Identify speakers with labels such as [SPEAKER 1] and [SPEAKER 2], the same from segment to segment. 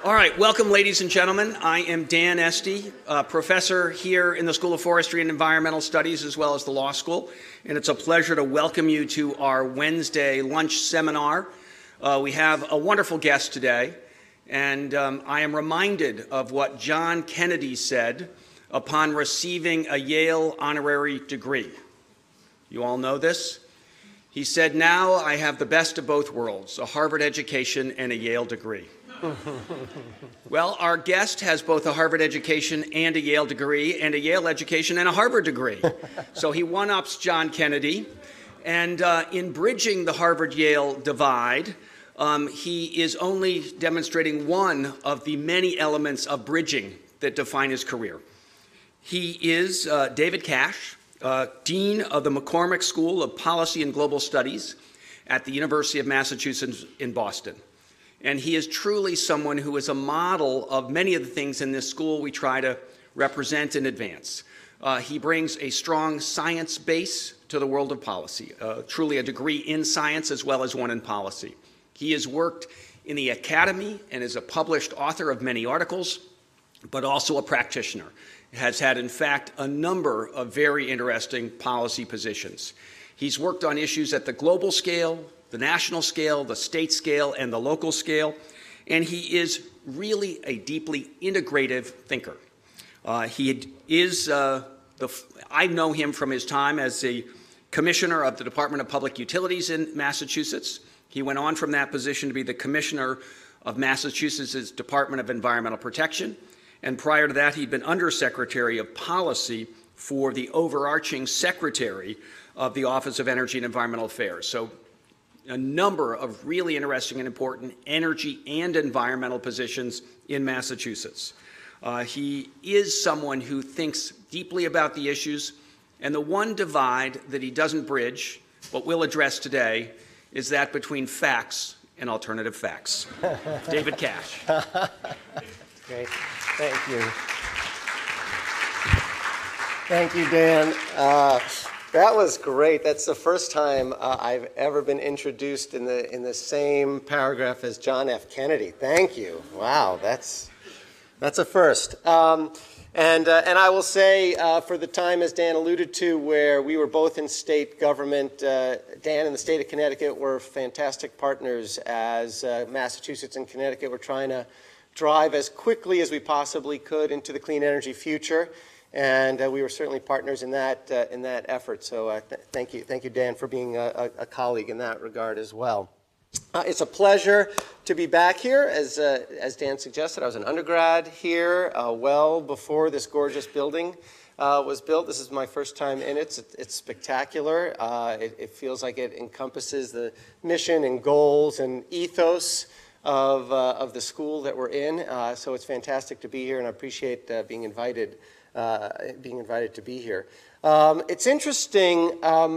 [SPEAKER 1] All right, welcome ladies and gentlemen. I am Dan Esty, professor here in the School of Forestry and Environmental Studies as well as the law school, and it's a pleasure to welcome you to our Wednesday lunch seminar. We have a wonderful guest today, and I am reminded of what John Kennedy said upon receiving a Yale honorary degree. You all know this? He said, "Now I have the best of both worlds, a Harvard education and a Yale degree." Well, our guest has both a Harvard education and a Yale degree, and a Yale education and a Harvard degree. So he one-ups John Kennedy. And in bridging the Harvard-Yale divide, he is only demonstrating one of the many elements of bridging that define his career. He is David Cash, Dean of the McCormick School of Policy and Global Studies at the University of Massachusetts in Boston. And he is truly someone who is a model of many of the things in this school we try to represent and advance. He brings a strong science base to the world of policy, truly a degree in science as well as one in policy. He has worked in the academy and is a published author of many articles, but also a practitioner. Has had, in fact, a number of very interesting policy positions. He's worked on issues at the global scale, the national scale, the state scale, and the local scale, and he is really a deeply integrative thinker. I know him from his time as the commissioner of the Department of Public Utilities in Massachusetts. He went on from that position to be the commissioner of Massachusetts' Department of Environmental Protection, and prior to that, he'd been undersecretary of policy for the overarching secretary of the Office of Energy and Environmental Affairs. So a number of really interesting and important energy and environmental positions in Massachusetts. He is someone who thinks deeply about the issues, and the one divide that he doesn't bridge, what we'll address today, is that between facts and alternative facts. David Cash.
[SPEAKER 2] Great. Thank you. Thank you, Dan. That was great. That's the first time I've ever been introduced in the same paragraph as John F. Kennedy. Thank you. Wow, that's a first. And I will say, for the time, as Dan alluded to, where we were both in state government, Dan and the state of Connecticut were fantastic partners as Massachusetts and Connecticut were trying to drive as quickly as we possibly could into the clean energy future. And we were certainly partners in that effort. So thank you, Dan, for being a colleague in that regard as well. It's a pleasure to be back here. As Dan suggested, I was an undergrad here well before this gorgeous building was built. This is my first time in it. It's spectacular. It feels like it encompasses the mission and goals and ethos of the school that we're in. So it's fantastic to be here, and I appreciate being invited to be here. It's interesting.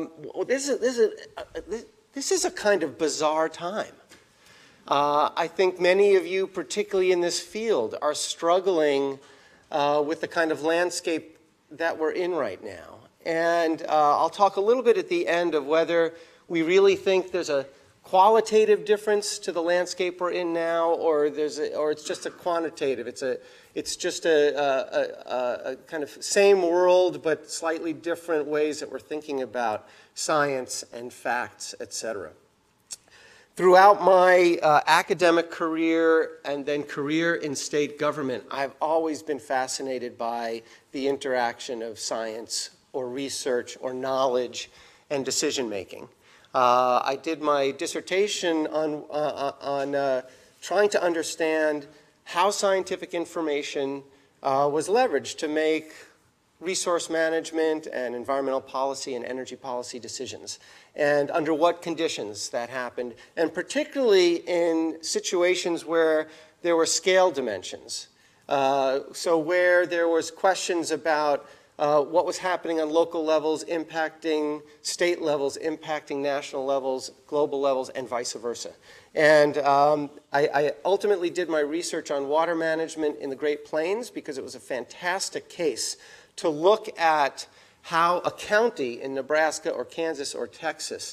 [SPEAKER 2] This is a kind of bizarre time. I think many of you, particularly in this field, are struggling with the kind of landscape that we're in right now. And I'll talk a little bit at the end of whether we really think there's a qualitative difference to the landscape we're in now, or it's just a quantitative. It's just a kind of same world, but slightly different ways that we're thinking about science and facts, etc. Throughout my academic career and then career in state government, I've always been fascinated by the interaction of science or research or knowledge and decision making. I did my dissertation on trying to understand how scientific information was leveraged to make resource management and environmental policy and energy policy decisions, and under what conditions that happened, and particularly in situations where there were scale dimensions. So where there was questions about what was happening on local levels impacting state levels, impacting national levels, global levels, and vice versa. And I ultimately did my research on water management in the Great Plains because it was a fantastic case to look at how a county in Nebraska or Kansas or Texas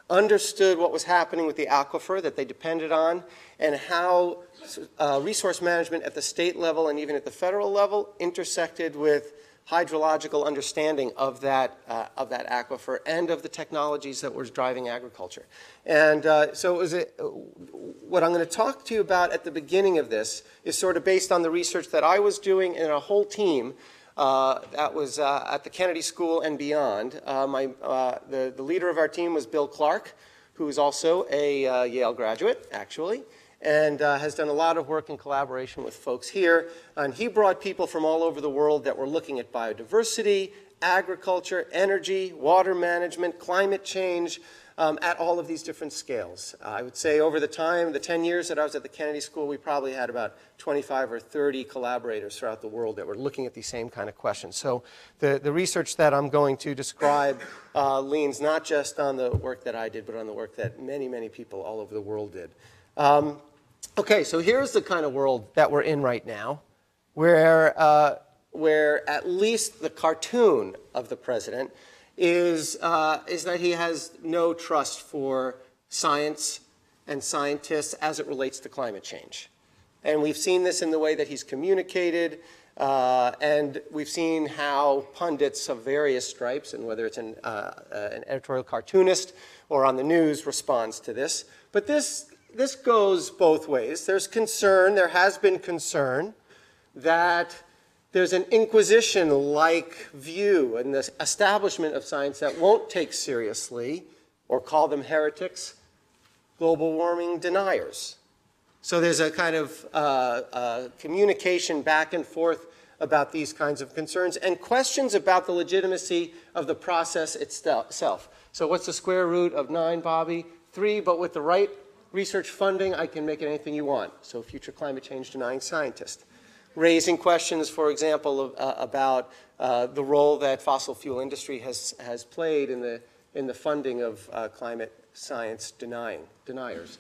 [SPEAKER 2] understood what was happening with the aquifer that they depended on, and how resource management at the state level and even at the federal level intersected with hydrological understanding of that aquifer and of the technologies that were driving agriculture. And so what I'm going to talk to you about at the beginning of this is sort of based on the research that I was doing and a whole team that was at the Kennedy School and beyond. The leader of our team was Bill Clark, who is also a Yale graduate, actually, and has done a lot of work in collaboration with folks here. And he brought people from all over the world that were looking at biodiversity, agriculture, energy, water management, climate change, at all of these different scales. I would say over the 10 years that I was at the Kennedy School, we probably had about 25 or 30 collaborators throughout the world that were looking at these same kind of questions. So the research that I'm going to describe leans not just on the work that I did, but on the work that many, many people all over the world did. Okay, so here's the kind of world that we're in right now, where at least the cartoon of the president is that he has no trust for science and scientists as it relates to climate change. And we've seen this in the way that he's communicated, and we've seen how pundits of various stripes, and whether it's an editorial cartoonist or on the news, responds to this. But this goes both ways. There's concern, there has been concern that there's an inquisition-like view in the establishment of science that won't take seriously, or call them heretics, global warming deniers. So there's a kind of communication back and forth about these kinds of concerns and questions about the legitimacy of the process itself. So what's the square root of 9, Bobby? 3, but with the right research funding, I can make it anything you want. So future climate change denying scientist. Raising questions, for example, about the role that fossil fuel industry has played in the funding of climate science deniers.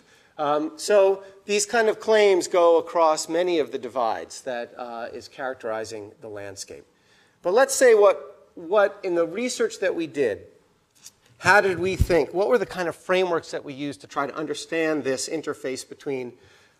[SPEAKER 2] So these kind of claims go across many of the divides that is characterizing the landscape. But let's say what in the research that we did, how did we think? What were the kind of frameworks that we used to try to understand this interface between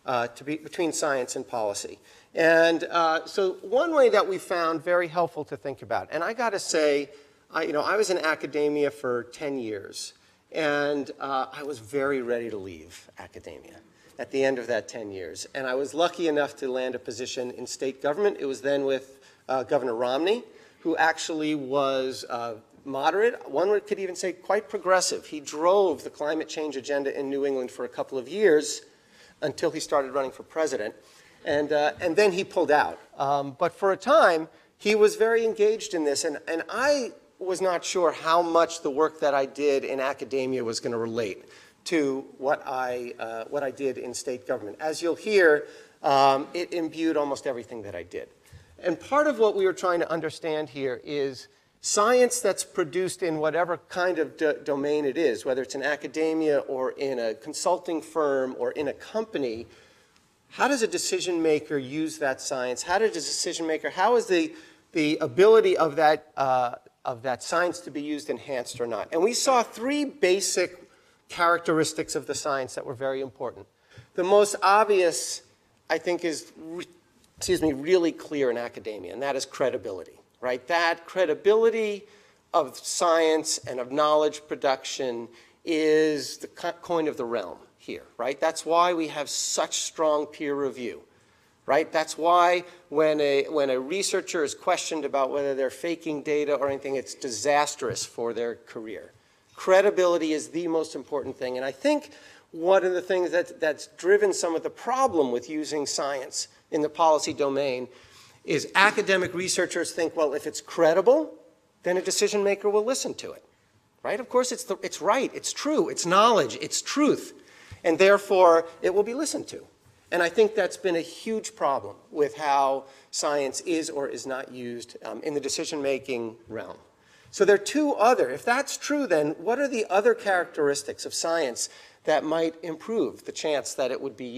[SPEAKER 2] science and policy? And so one way that we found very helpful to think about, and I got to say, I was in academia for 10 years, and I was very ready to leave academia at the end of that 10 years. And I was lucky enough to land a position in state government. It was then with Governor Romney, who actually was moderate. One could even say quite progressive. He drove the climate change agenda in New England for a couple of years until he started running for president. And then he pulled out. But for a time, he was very engaged in this. And I was not sure how much the work that I did in academia was going to relate to what I did in state government. As you'll hear, it imbued almost everything that I did. And part of what we were trying to understand here is science that's produced in whatever kind of domain it is, whether it's in academia or in a consulting firm or in a company. How does a decision maker use that science? How is the ability of that science to be used enhanced or not? And we saw 3 basic characteristics of the science that were very important. The most obvious, I think, is really clear in academia, and that is credibility, right? That credibility of science and of knowledge production is the coin of the realm here, right? That's why we have such strong peer review, right? That's why when a researcher is questioned about whether they're faking data or anything, it's disastrous for their career. Credibility is the most important thing. And I think one of the things that's driven some of the problem with using science in the policy domain is academic researchers think, well, if it's credible, then a decision maker will listen to it, right? Of course, it's right, it's true, it's knowledge, it's truth. And therefore, it will be listened to. And I think that's been a huge problem with how science is or is not used in the decision-making realm. So there are 2 other. If that's true, then what are the other characteristics of science that might improve the chance that it would be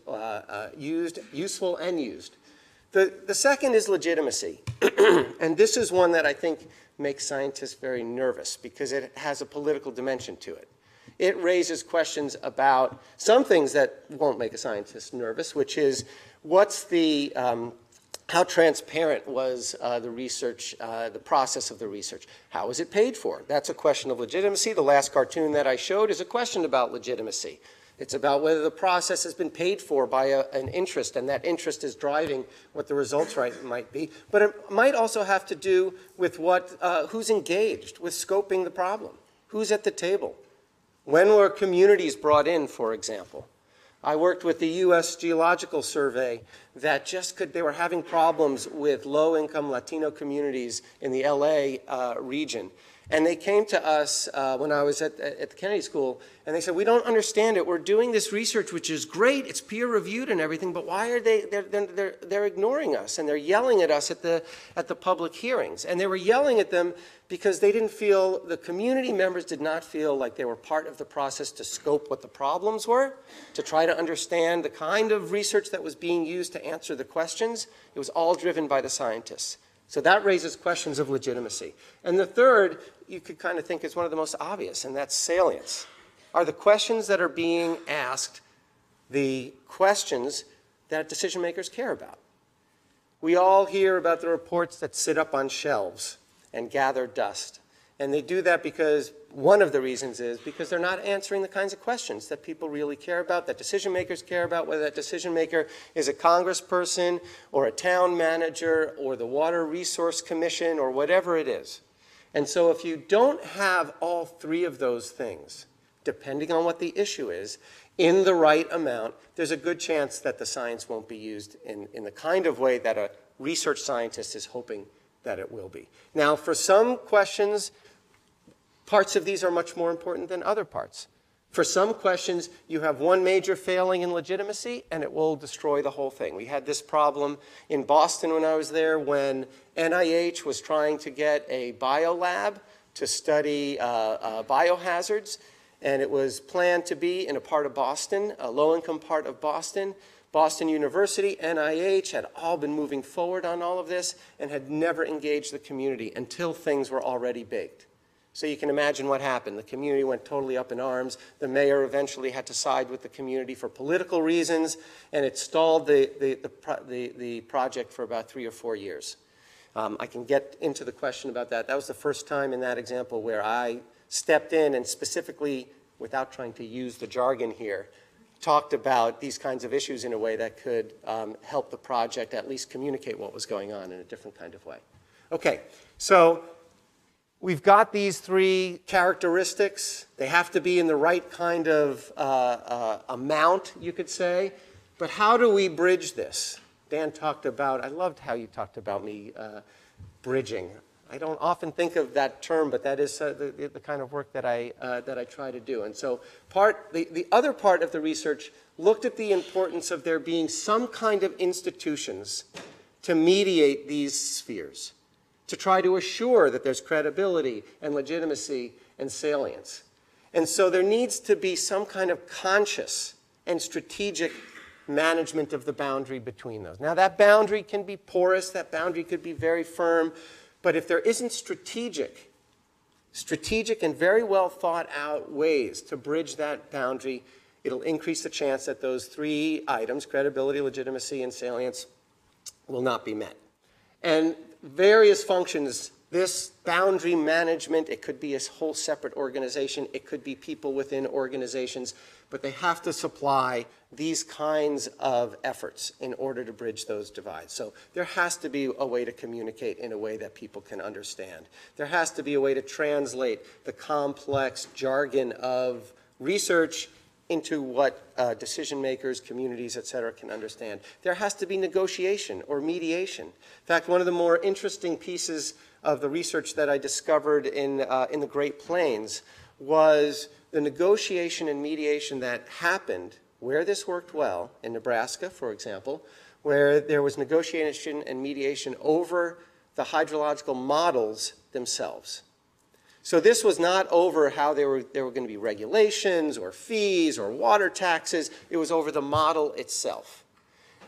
[SPEAKER 2] useful and used? The second is legitimacy. And this is one that I think makes scientists very nervous because it has a political dimension to it. It raises questions about some things that won't make a scientist nervous, which is what's the, how transparent was the research, the process of the research? How was it paid for? That's a question of legitimacy. The last cartoon that I showed is a question about legitimacy. It's about whether the process has been paid for by an interest, and that interest is driving what the results might be. But it might also have to do with who's engaged with scoping the problem. Who's at the table? When were communities brought in, for example? I worked with the U.S. Geological Survey that they were having problems with low-income Latino communities in the LA region. And they came to us when I was at the Kennedy School, and they said, we don't understand it. We're doing this research, which is great. It's peer-reviewed and everything, but why are they're ignoring us, and they're yelling at us at the public hearings. And they were yelling at them because they didn't feel, the community members did not feel like they were part of the process to scope what the problems were, to try to understand the kind of research that was being used to answer the questions. It was all driven by the scientists. So that raises questions of legitimacy. And the third, you could kind of think is one of the most obvious, and that's salience. Are the questions that are being asked the questions that decision makers care about? We all hear about the reports that sit up on shelves and gather dust. And they do that because one of the reasons is because they're not answering the kinds of questions that people really care about, that decision makers care about, whether that decision maker is a congressperson or a town manager or the Water Resource Commission or whatever it is. And so if you don't have all three of those things, depending on what the issue is, in the right amount, there's a good chance that the science won't be used in the kind of way that a research scientist is hoping that it will be. Now, for some questions, parts of these are much more important than other parts. For some questions, you have one major failing in legitimacy, and it will destroy the whole thing. We had this problem in Boston when I was there when NIH was trying to get a biolab to study biohazards, and it was planned to be in a part of Boston, a low-income part of Boston. Boston University, NIH had all been moving forward on all of this and had never engaged the community until things were already baked. So you can imagine what happened. The community went totally up in arms. The mayor eventually had to side with the community for political reasons, and it stalled the project for about 3 or 4 years. I can get into the question about that. That was the first time in that example where I stepped in and specifically, without trying to use the jargon here, talked about these kinds of issues in a way that could help the project at least communicate what was going on in a different kind of way. Okay, so we've got these three characteristics. They have to be in the right kind of amount, you could say. But how do we bridge this? Dan talked about, I loved how you talked about me bridging. I don't often think of that term, but that is the kind of work that I try to do. And so the other part of the research looked at the importance of there being some kind of institutions to mediate these spheres, to try to assure that there's credibility and legitimacy and salience. And so there needs to be some kind of conscious and strategic management of the boundary between those. Now, that boundary can be porous, that boundary could be very firm, but if there isn't strategic and very well thought out ways to bridge that boundary, it'll increase the chance that those three items, credibility, legitimacy, and salience, will not be met. And various functions, this boundary management, it could be a whole separate organization, it could be people within organizations, but they have to supply these kinds of efforts in order to bridge those divides. So there has to be a way to communicate in a way that people can understand. There has to be a way to translate the complex jargon of research into what decision makers, communities, et cetera, can understand. There has to be negotiation or mediation. In fact, one of the more interesting pieces of the research that I discovered in the Great Plains was the negotiation and mediation that happened where this worked well, in Nebraska, for example, where there was negotiation and mediation over the hydrological models themselves. So this was not over how there were going to be regulations or fees or water taxes. It was over the model itself.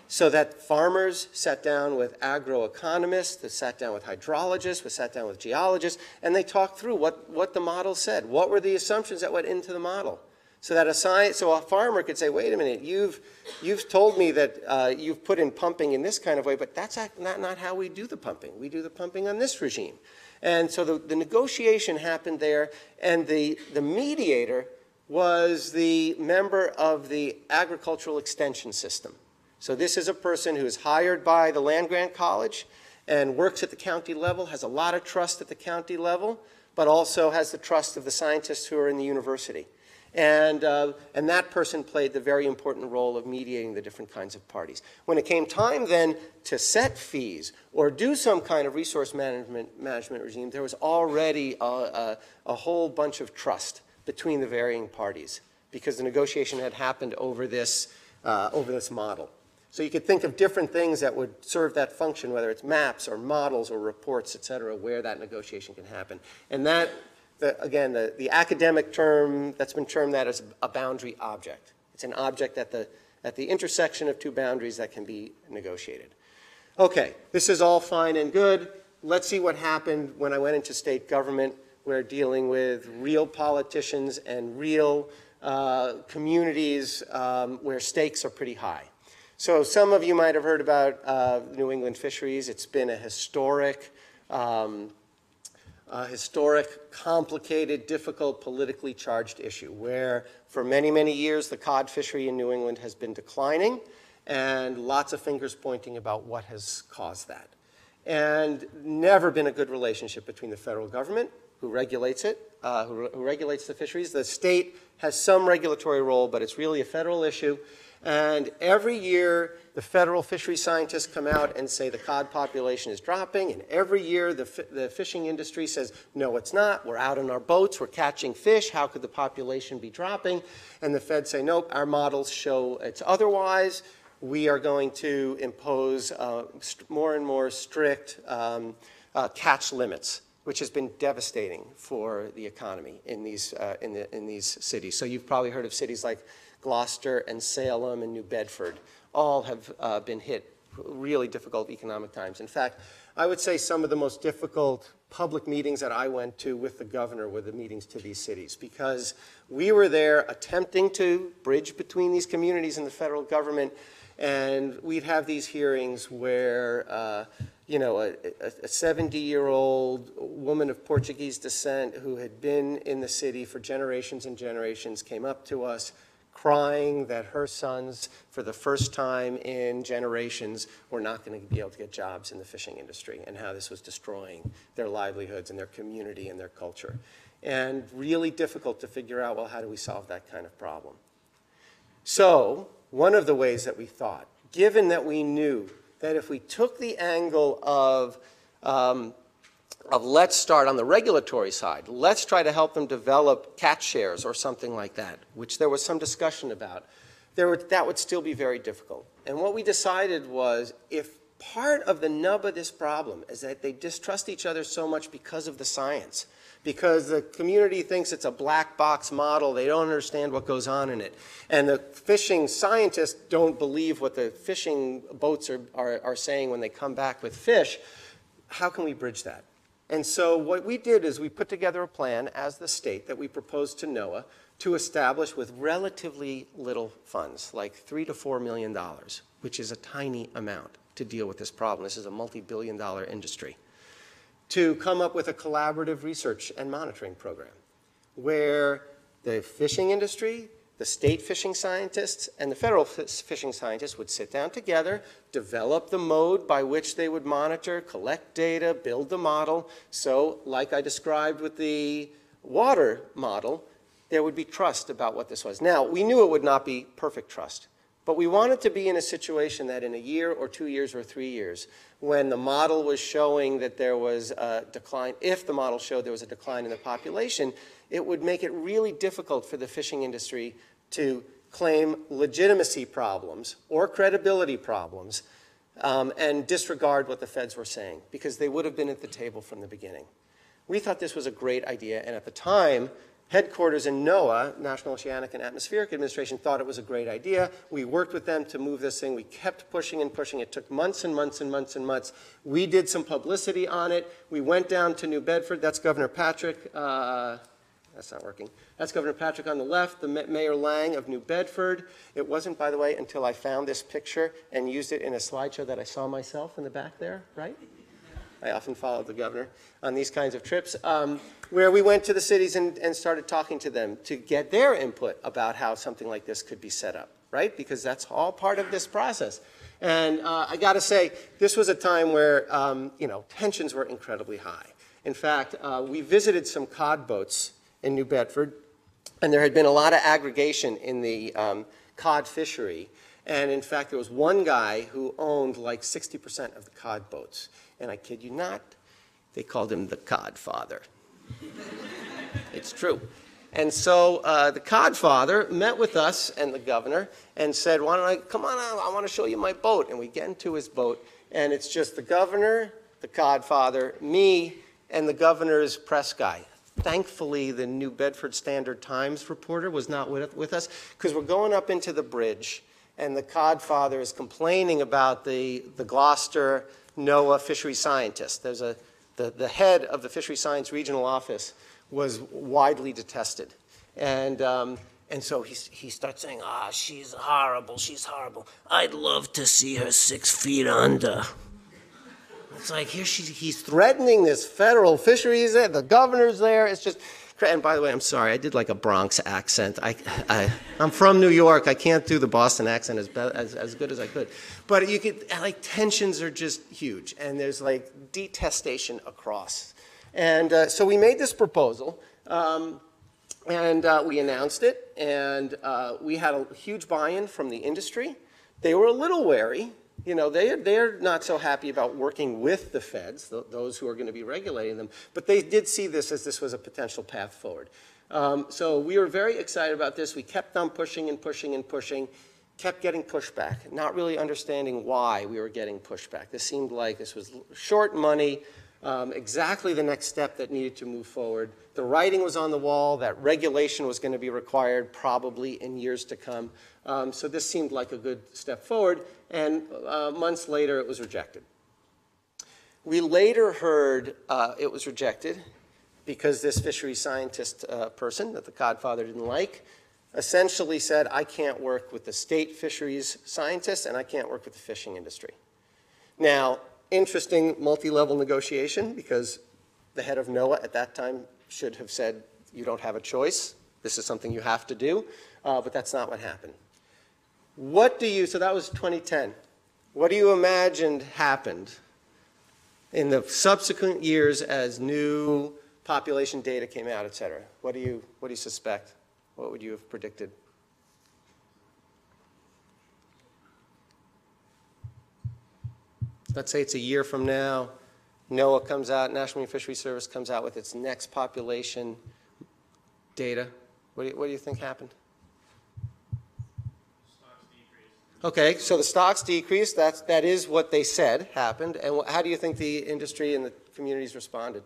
[SPEAKER 2] So that farmers sat down with agroeconomists, they sat down with hydrologists, we sat down with geologists, and they talked through what the model said. What were the assumptions that went into the model? So that a farmer could say, wait a minute, you've told me that you've put in pumping in this kind of way, but that's not how we do the pumping. We do the pumping on this regime. And so the negotiation happened there, and the mediator was the member of the agricultural extension system. So this is a person who is hired by the land-grant college and works at the county level, has a lot of trust at the county level, but also has the trust of the scientists who are in the university. And that person played the very important role of mediating the different kinds of parties. When it came time then to set fees or do some kind of resource management regime, there was already a whole bunch of trust between the varying parties because the negotiation had happened over this model. So you could think of different things that would serve that function, whether it's maps or models or reports, et cetera, where that negotiation can happen. And that, again, the academic term that's been termed that as a boundary object. It's an object at the intersection of two boundaries that can be negotiated. Okay, this is all fine and good. Let's see what happened when I went into state government. We're dealing with real politicians and real communities where stakes are pretty high. So some of you might have heard about New England fisheries. It's been a historic, complicated, difficult, politically charged issue where for many, many years the cod fishery in New England has been declining and lots of fingers pointing about what has caused that. And never been a good relationship between the federal government, who regulates it, who regulates the fisheries. The state has some regulatory role, but it's really a federal issue. And every year, the federal fishery scientists come out and say the cod population is dropping. And every year, the fishing industry says, no, it's not. We're out on our boats. We're catching fish. How could the population be dropping? And the feds say, nope, our models show it's otherwise. We are going to impose more and more strict catch limits, which has been devastating for the economy in these cities. So you've probably heard of cities like Gloucester and Salem and New Bedford. All have been hit really difficult economic times. In fact, I would say some of the most difficult public meetings that I went to with the governor were the meetings to these cities because we were there attempting to bridge between these communities and the federal government, and we'd have these hearings where a 70-year-old woman of Portuguese descent who had been in the city for generations and generations came up to us crying that her sons, for the first time in generations, were not going to be able to get jobs in the fishing industry and how this was destroying their livelihoods and their community and their culture. And really difficult to figure out, well, how do we solve that kind of problem? So one of the ways that we thought, given that we knew that if we took the angle of let's start on the regulatory side, let's try to help them develop catch shares or something like that, which there was some discussion about, that would still be very difficult. And what we decided was if part of the nub of this problem is that they distrust each other so much because of the science, because the community thinks it's a black box model, they don't understand what goes on in it, and the fishing scientists don't believe what the fishing boats are saying when they come back with fish, how can we bridge that? And so what we did is we put together a plan as the state that we proposed to NOAA to establish with relatively little funds, like $3 to $4 million, which is a tiny amount to deal with this problem. This is a multi-billion-dollar industry. To come up with a collaborative research and monitoring program where the fishing industry, the state fishing scientists, and the federal fishing scientists would sit down together, develop the mode by which they would monitor, collect data, build the model. So like I described with the water model, there would be trust about what this was. Now, we knew it would not be perfect trust, but we wanted to be in a situation that in a year or 2 years or 3 years, when the model was showing that there was a decline, if the model showed there was a decline in the population, it would make it really difficult for the fishing industry to claim legitimacy problems or credibility problems and disregard what the feds were saying, because they would have been at the table from the beginning. We thought this was a great idea, and at the time, headquarters in NOAA, National Oceanic and Atmospheric Administration, thought it was a great idea. We worked with them to move this thing. We kept pushing and pushing. It took months and months and months and months. We did some publicity on it. We went down to New Bedford. That's Governor Patrick. That's not working. That's Governor Patrick on the left, the Mayor Lang of New Bedford. It wasn't, by the way, until I found this picture and used it in a slideshow that I saw myself in the back there, right? I often followed the governor on these kinds of trips, where we went to the cities and started talking to them to get their input about how something like this could be set up, right? Because that's all part of this process. And I got to say, this was a time where tensions were incredibly high. In fact, we visited some cod boats in New Bedford, and there had been a lot of aggregation in the cod fishery. And in fact, there was one guy who owned like 60% of the cod boats. And I kid you not, they called him the cod father. It's true. And so the cod father met with us and the governor and said, why don't I, come on out, I want to show you my boat. And we get into his boat, and it's just the governor, the cod father, me, and the governor's press guy. Thankfully, the New Bedford Standard Times reporter was not with us, because we're going up into the bridge, and the cod father is complaining about the Gloucester NOAA fishery scientist. There's the head of the fishery science regional office was widely detested. And so he starts saying, she's horrible, she's horrible. I'd love to see her 6 feet under. It's like he's threatening this federal fisheries there, the governor's there. It's just, and by the way, I'm sorry, I did like a Bronx accent. I'm from New York. I can't do the Boston accent as good as I could. But you could, like, tensions are just huge, and there's like detestation across. And so we made this proposal, and we announced it, and we had a huge buy-in from the industry. They were a little wary. You know, they're not so happy about working with the feds, those who are going to be regulating them, but they did see this as this was a potential path forward. So we were very excited about this. We kept on pushing and pushing and pushing, kept getting pushback, not really understanding why we were getting pushback. This seemed like this was short money, exactly the next step that needed to move forward. The writing was on the wall that regulation was going to be required probably in years to come. So this seemed like a good step forward, and months later it was rejected. We later heard it was rejected because this fishery scientist person that the cod father didn't like essentially said, I can't work with the state fisheries scientists and I can't work with the fishing industry. Now, interesting multi-level negotiation, because the head of NOAA at that time should have said, you don't have a choice. This is something you have to do, but that's not what happened. So that was 2010. What do you imagine happened in the subsequent years as new population data came out, et cetera? What do you suspect? What would you have predicted? Let's say it's a year from now. NOAA comes out, National Marine Fisheries Service comes out with its next population data. What do you think happened? Okay, so the stocks decreased. That is what they said happened. And how do you think the industry and the communities responded?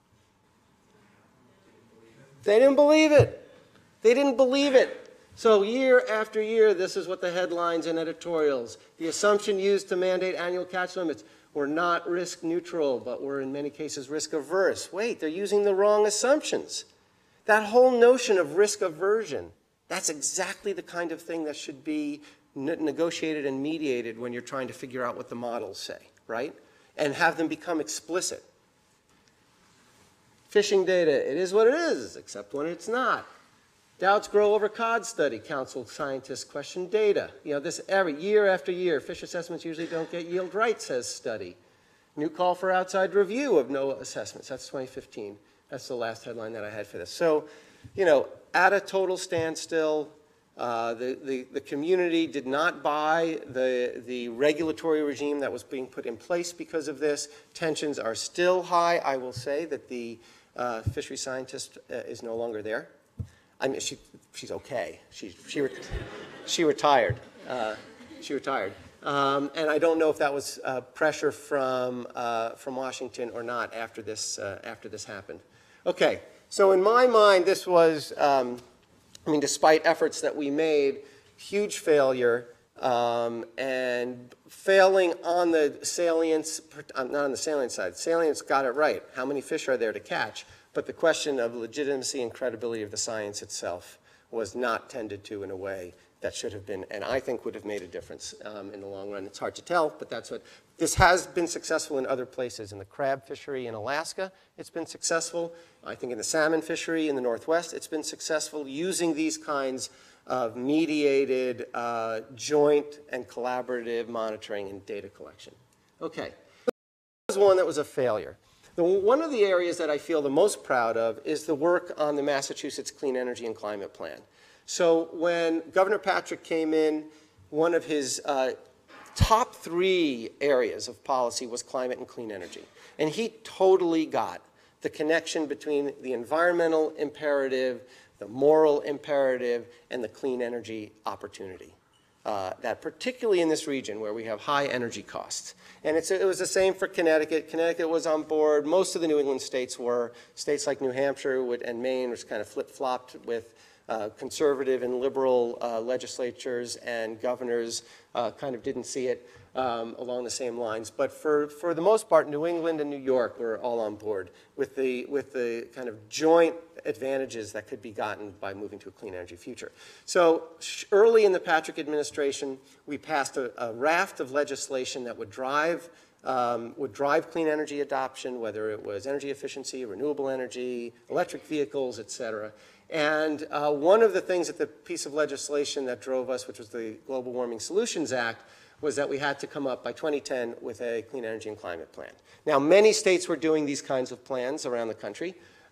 [SPEAKER 2] They didn't believe it. They didn't believe it. So year after year, this is what the headlines and editorials. The assumption used to mandate annual catch limits were not risk neutral, but were in many cases risk averse. Wait, they're using the wrong assumptions. That whole notion of risk aversion, that's exactly the kind of thing that should be negotiated and mediated when you're trying to figure out what the models say, right? And have them become explicit. Fishing data, it is what it is, except when it's not. Doubts grow over cod study. Council scientists question data. You know, this every year after year. Fish assessments usually don't get yield right, says study. New call for outside review of NOAA assessments. That's 2015. That's the last headline that I had for this. So, you know, at a total standstill, the community did not buy the regulatory regime that was being put in place because of this. Tensions are still high. I will say that the fishery scientist is no longer there. I mean, she's okay. She retired. She retired. And I don't know if that was pressure from Washington or not after this happened. Okay, So in my mind, this was, despite efforts that we made, huge failure, and failing on the salience, not on the salient side. Salience got it right. How many fish are there to catch? But the question of legitimacy and credibility of the science itself was not tended to in a way that should have been, and I think would have made a difference in the long run. It's hard to tell, but that's what, this has been successful in other places. In the crab fishery in Alaska, it's been successful. I think in the salmon fishery in the Northwest, it's been successful using these kinds of mediated, joint and collaborative monitoring and data collection. Okay, this was one that was a failure. One of the areas that I feel the most proud of is the work on the Massachusetts Clean Energy and Climate Plan. So when Governor Patrick came in, one of his top 3 areas of policy was climate and clean energy. And he totally got the connection between the environmental imperative, the moral imperative, and the clean energy opportunity. That particularly in this region where we have high energy costs. And it was the same for Connecticut. Connecticut was on board. Most of the New England states were. States like New Hampshire and Maine was kind of flip-flopped with conservative and liberal legislatures, and governors kind of didn't see it along the same lines. But for the most part, New England and New York were all on board with the kind of joint advantages that could be gotten by moving to a clean energy future. So early in the Patrick administration, we passed a raft of legislation that would drive clean energy adoption, whether it was energy efficiency, renewable energy, electric vehicles, et cetera. And one of the things that the piece of legislation that drove us, which was the Global Warming Solutions Act, was that we had to come up by 2010 with a clean energy and climate plan. Now, many states were doing these kinds of plans around the country,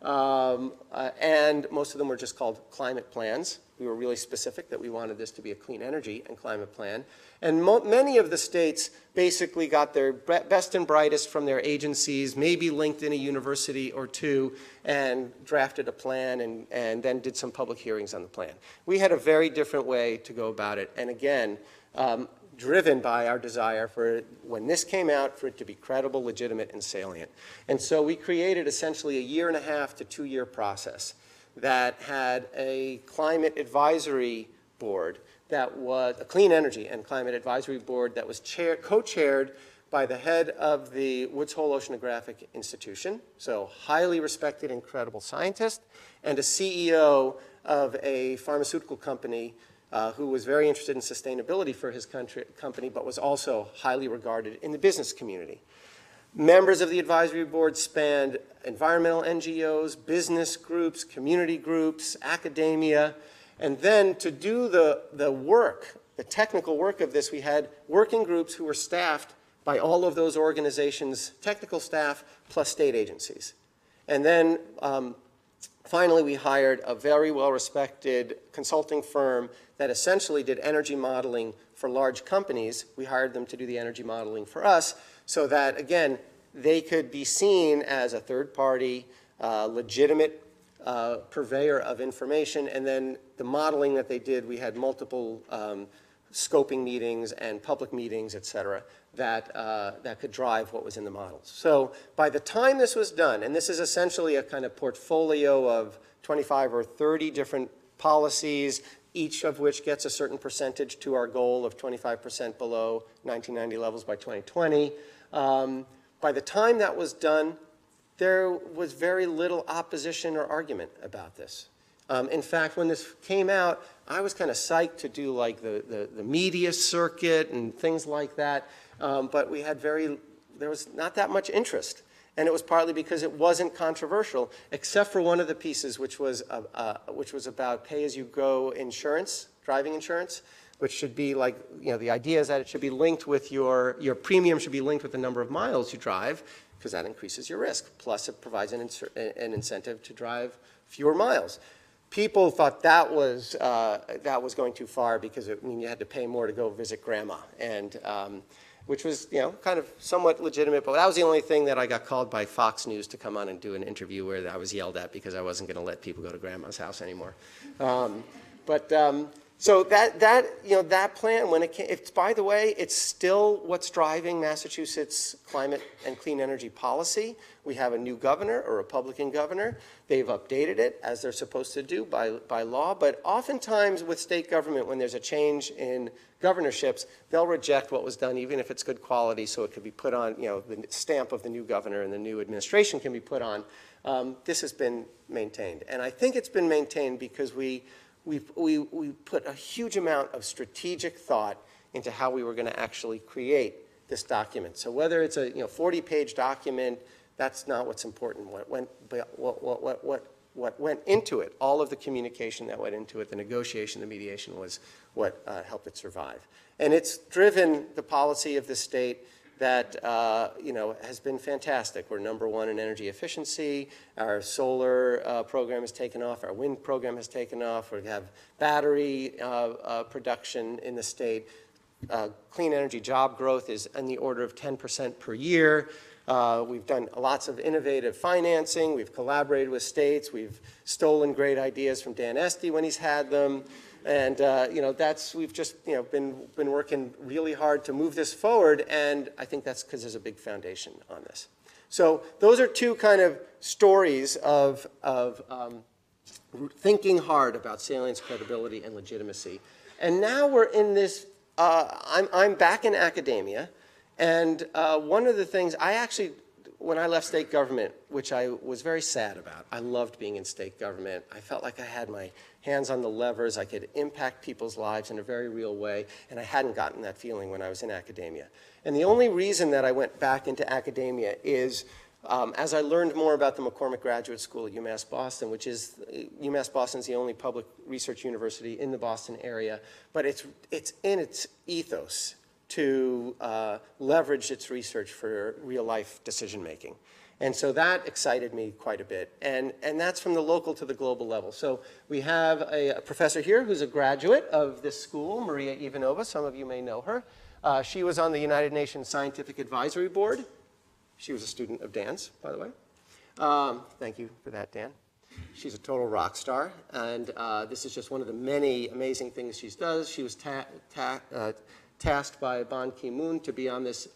[SPEAKER 2] and most of them were just called climate plans. We were really specific that we wanted this to be a clean energy and climate plan. And many of the states basically got their best and brightest from their agencies, maybe linked in a university or two, and drafted a plan and then did some public hearings on the plan. We had a very different way to go about it. And again, driven by our desire for, when this came out, for it to be credible, legitimate, and salient. And so we created essentially a 1.5 to 2 year process that had a climate advisory board that was a clean energy and climate advisory board that was co-chaired by the head of the Woods Hole Oceanographic Institution, so highly respected and credible scientist, and a CEO of a pharmaceutical company who was very interested in sustainability for his company, but was also highly regarded in the business community. Members of the advisory board spanned environmental NGOs, business groups, community groups, academia, and then to do the work, the technical work of this, we had working groups who were staffed by all of those organizations, technical staff, plus state agencies. And then finally, we hired a very well-respected consulting firm that essentially did energy modeling for large companies. We hired them to do the energy modeling for us so that, again, they could be seen as a third-party, legitimate purveyor of information. And then the modeling that they did, we had multiple scoping meetings and public meetings, et cetera, that could drive what was in the models. So by the time this was done, and this is essentially a kind of portfolio of 25 or 30 different policies, each of which gets a certain percentage to our goal of 25% below 1990 levels by 2020. By the time that was done, there was very little opposition or argument about this. In fact, when this came out, I was kind of psyched to do like the media circuit and things like that, but there was not that much interest. And it was partly because it wasn't controversial, except for one of the pieces, which was about pay-as-you-go insurance, driving insurance, which should be like, the idea is that it should be linked with your premium should be linked with the number of miles you drive, because that increases your risk. Plus, it provides an incentive to drive fewer miles. People thought that was going too far because you had to pay more to go visit grandma, and which was kind of somewhat legitimate. But that was the only thing that I got called by Fox News to come on and do an interview where I was yelled at because I wasn't going to let people go to grandma's house anymore. So that plan, when it came, it's, by the way, it's still what's driving Massachusetts climate and clean energy policy. We have a new governor, a Republican governor. They've updated it, as they're supposed to do by law. But oftentimes with state government, when there's a change in governorships, they'll reject what was done, even if it's good quality, so it could be put on, the stamp of the new governor and the new administration can be put on. This has been maintained. And I think it's been maintained because we put a huge amount of strategic thought into how we were going to actually create this document. So whether it's a 40-page document, that's not what's important. What went into it, all of the communication that went into it, the negotiation, the mediation was what helped it survive. And it's driven the policy of the state that has been fantastic. We're #1 in energy efficiency. Our solar program has taken off. Our wind program has taken off. We have battery production in the state. Clean energy job growth is in the order of 10% per year. We've done lots of innovative financing. We've collaborated with states. We've stolen great ideas from Dan Esty when he's had them. And we've just been working really hard to move this forward, and I think that's because there's a big foundation on this. So those are two kind of stories of thinking hard about salience, credibility, and legitimacy. And now we're in this. I'm back in academia, and one of the things when I left state government, which I was very sad about, I loved being in state government. I felt like I had my hands on the levers. I could impact people's lives in a very real way, and I hadn't gotten that feeling when I was in academia. And the only reason that I went back into academia is as I learned more about the McCormick Graduate School at UMass Boston, which is, UMass Boston is the only public research university in the Boston area, but it's in its ethos to leverage its research for real-life decision-making. And so that excited me quite a bit. And that's from the local to the global level. So we have a professor here who's a graduate of this school, Maria Ivanova. Some of you may know her. She was on the United Nations Scientific Advisory Board. She was a student of Dan's, by the way. Thank you for that, Dan. She's a total rock star. And this is just one of the many amazing things she does. She was tasked by Ban Ki-moon to be on this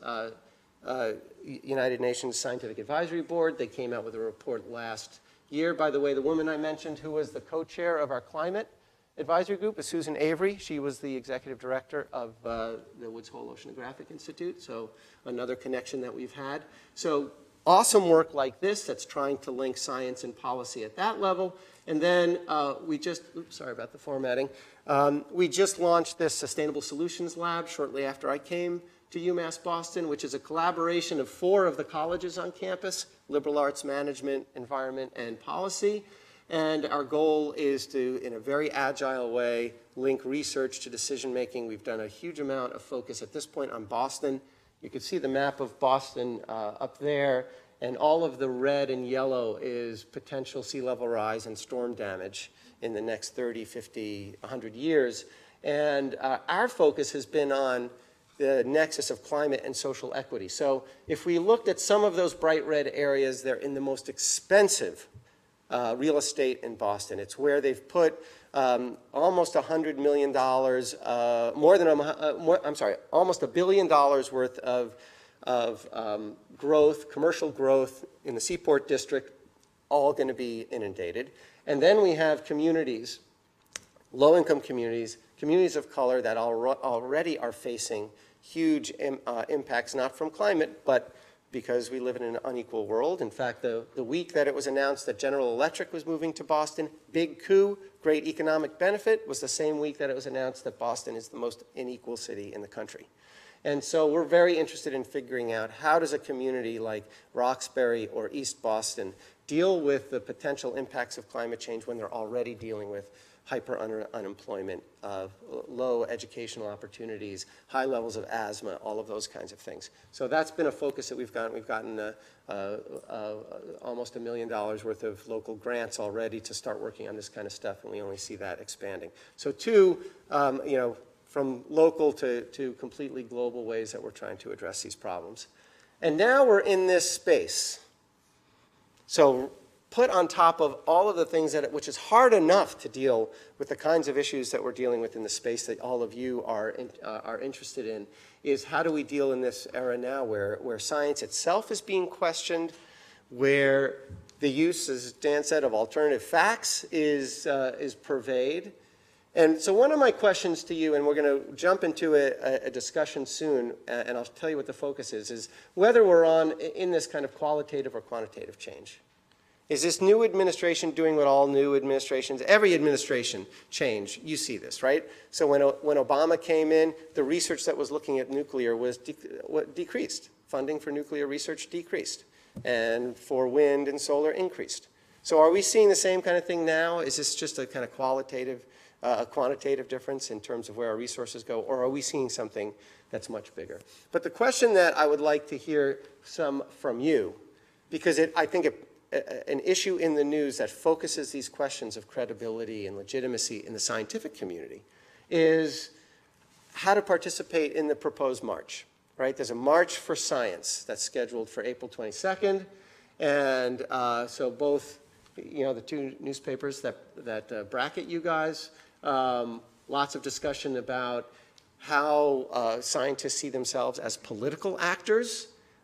[SPEAKER 2] United Nations Scientific Advisory Board. They came out with a report last year. By the way, the woman I mentioned who was the co-chair of our climate advisory group is Susan Avery. She was the executive director of the Woods Hole Oceanographic Institute, so another connection that we've had. So awesome work like this that's trying to link science and policy at that level. And then sorry about the formatting. We just launched this Sustainable Solutions Lab shortly after I came to UMass Boston, which is a collaboration of 4 of the colleges on campus: liberal arts, management, environment, and policy. And our goal is to, in a very agile way, link research to decision making. We've done a huge amount of focus at this point on Boston. You can see the map of Boston up there, and all of the red and yellow is potential sea level rise and storm damage in the next 30, 50, 100 years. And our focus has been on the nexus of climate and social equity. So if we looked at some of those bright red areas, they're in the most expensive real estate in Boston. It's where they've put almost $100 million, almost $1 billion worth of growth, commercial growth in the Seaport District, all going to be inundated. And then we have communities, low-income communities, communities of color that already are facing huge impacts, not from climate, but because we live in an unequal world. In fact, the week that it was announced that General Electric was moving to Boston, big coup, great economic benefit, was the same week that it was announced that Boston is the most unequal city in the country. And so we're very interested in figuring out how does a community like Roxbury or East Boston deal with the potential impacts of climate change when they're already dealing with unemployment, low educational opportunities, high levels of asthma, all of those kinds of things. So that's been a focus that we've gotten. We've gotten almost $1 million worth of local grants already to start working on this kind of stuff, and we only see that expanding. So from local to completely global ways that we're trying to address these problems. And now we're in this space. So put on top of all of the things which is hard enough to deal with the kinds of issues that we're dealing with in the space that all of you are interested in, is how do we deal in this era now where science itself is being questioned, where the use, as Dan said, of alternative facts is pervade. And so one of my questions to you, and we're going to jump into a discussion soon, and I'll tell you what the focus is whether we're in this kind of qualitative or quantitative change. Is this new administration doing what all new administrations, every administration change, you see this, right? So when Obama came in, the research that was looking at nuclear was decreased. Funding for nuclear research decreased. And for wind and solar increased. So are we seeing the same kind of thing now? Is this just a kind of quantitative difference in terms of where our resources go? Or are we seeing something that's much bigger? But the question that I would like to hear some from you, because I think an issue in the news that focuses these questions of credibility and legitimacy in the scientific community is how to participate in the proposed march, right? There's a March for Science that's scheduled for April 22nd. And so both, the two newspapers that bracket you guys, lots of discussion about how scientists see themselves as political actors.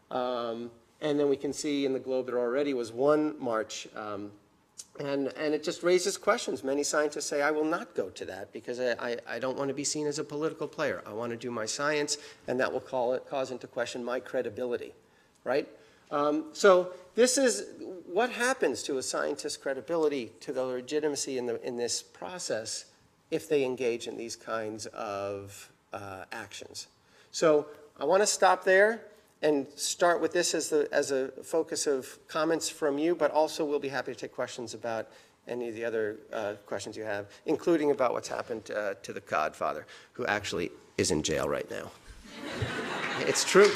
[SPEAKER 2] And then we can see in the Globe there already was one march, and it just raises questions. Many scientists say, I will not go to that because I don't want to be seen as a political player. I want to do my science, and that will cause into question my credibility, right? So this is what happens to a scientist's credibility, to the legitimacy in this process if they engage in these kinds of actions. So I want to stop there and start with this as a focus of comments from you, but also we'll be happy to take questions about any of the other questions you have, including about what's happened to the Godfather, who actually is in jail right now. It's true.